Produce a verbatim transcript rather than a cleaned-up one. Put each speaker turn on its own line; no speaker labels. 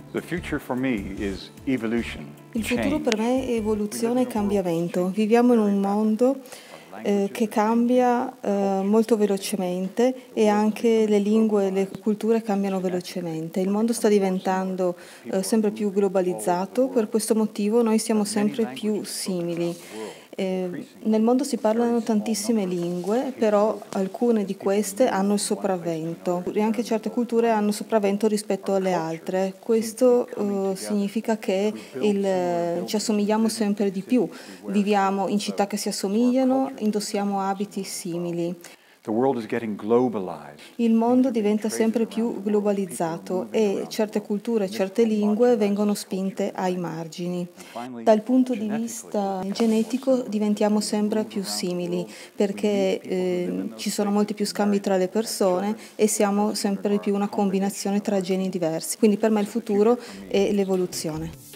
The future for me is evolution,
Il futuro
change.
per me è evoluzione e cambiamento. Viviamo in un mondo eh, che cambia eh, molto velocemente e anche le lingue e le culture cambiano velocemente. Il mondo sta diventando eh, sempre più globalizzato, per questo motivo noi siamo sempre più simili. Eh, nel mondo si parlano tantissime lingue, però alcune di queste hanno il sopravvento e anche certe culture hanno sopravvento rispetto alle altre. Questo eh, significa che il- ci assomigliamo sempre di più, viviamo in città che si assomigliano, indossiamo abiti simili.
The world is getting globalized.
Il mondo diventa sempre più globalizzato e certe culture, certe lingue vengono spinte ai margini. Dal punto di vista genetico diventiamo sempre più simili perché eh, ci sono molti più scambi tra le persone e siamo sempre più una combinazione tra geni diversi. Quindi per me il futuro è l'evoluzione.